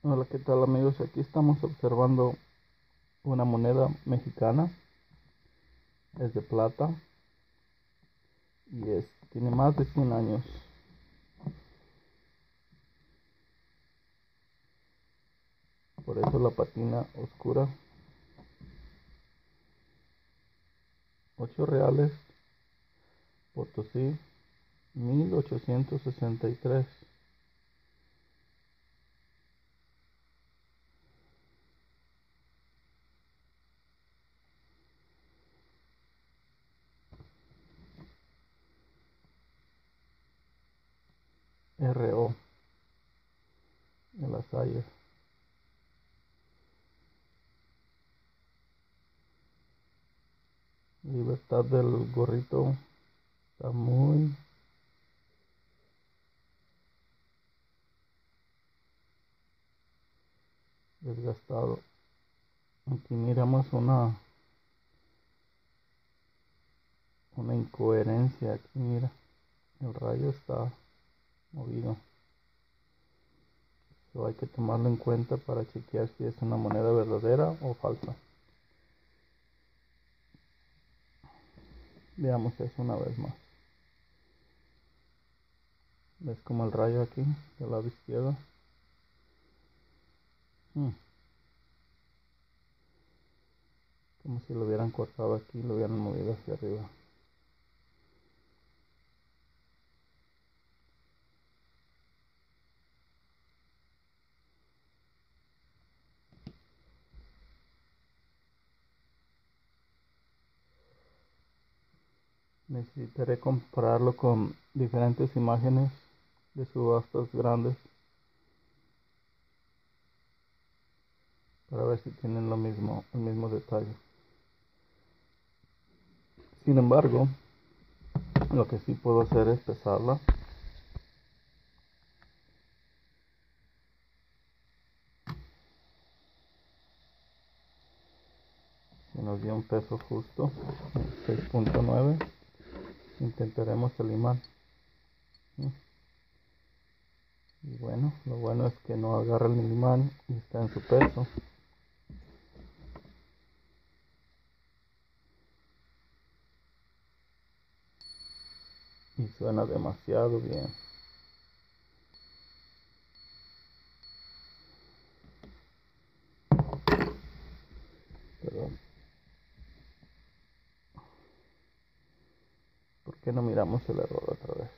Hola, ¿qué tal amigos? Aquí estamos observando una moneda mexicana, es de plata y tiene más de 100 años. Por eso la patina oscura. 8 reales, Potosí, 1863. RO de las Hayas. Libertad del gorrito está muy desgastado. Aquí miramos una incoherencia. Aquí mira, el rayo está movido. Eso hay que tomarlo en cuenta para chequear si es una moneda verdadera o falsa. Veamos eso una vez más. ¿Ves como el rayo aquí del lado izquierdo? Como si lo hubieran cortado aquí y lo hubieran movido hacia arriba. Necesitaré compararlo con diferentes imágenes de subastas grandes para ver si tienen el mismo detalle. Sin embargo, lo que sí puedo hacer es pesarla. Si nos dio un peso justo, 6.9, intentaremos el imán. Y bueno, lo bueno es que no agarra el imán y está en su peso. Y suena demasiado bien. Perdón. ¿Por qué no miramos el error otra vez?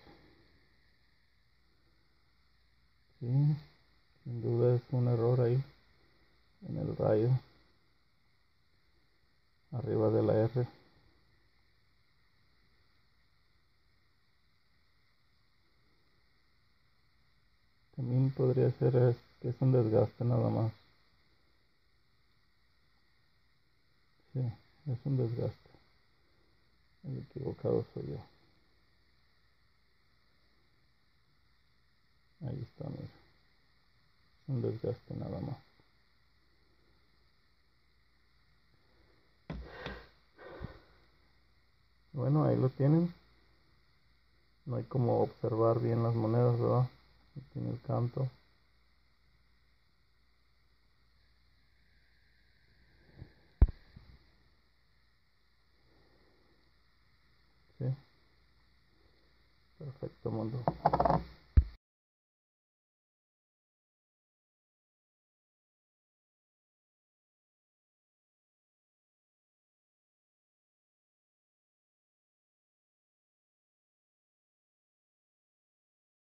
Sí, sin duda es un error ahí en el rayo arriba de la R. También podría ser que es un desgaste nada más. Sí, es un desgaste. El equivocado soy yo. Ahí está, mira. Es un desgaste nada más. Bueno, ahí lo tienen. No hay como observar bien las monedas, ¿verdad? Aquí tiene el canto. Sí. Perfecto, mundo.